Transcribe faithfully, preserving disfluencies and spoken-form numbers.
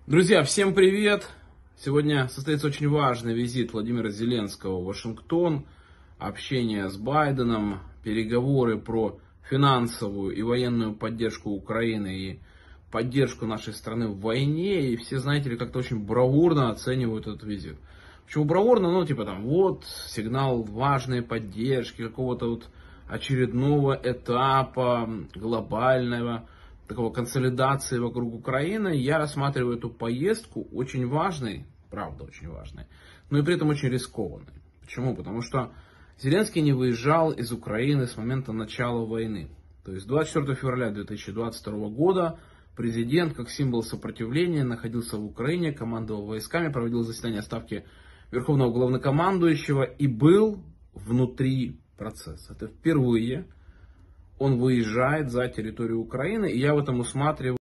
Друзья, всем привет! Сегодня состоится очень важный визит Владимира Зеленского в Вашингтон, общение с Байденом, переговоры про финансовую и военную поддержку Украины и поддержку нашей страны в войне. И все, знаете ли, как-то очень бравурно оценивают этот визит. Почему бравурно? Ну, типа там, вот, сигнал важной поддержки, какого-то вот очередного этапа глобального, такого консолидации вокруг Украины. Я рассматриваю эту поездку очень важной, правда очень важной, но и при этом очень рискованной. Почему? Потому что Зеленский не выезжал из Украины с момента начала войны. То есть двадцать четвёртого февраля две тысячи двадцать второго года президент, как символ сопротивления, находился в Украине, командовал войсками, проводил заседание Ставки Верховного Главнокомандующего и был внутри процесса. Это впервые он выезжает за территорию Украины, и я в этом усматриваю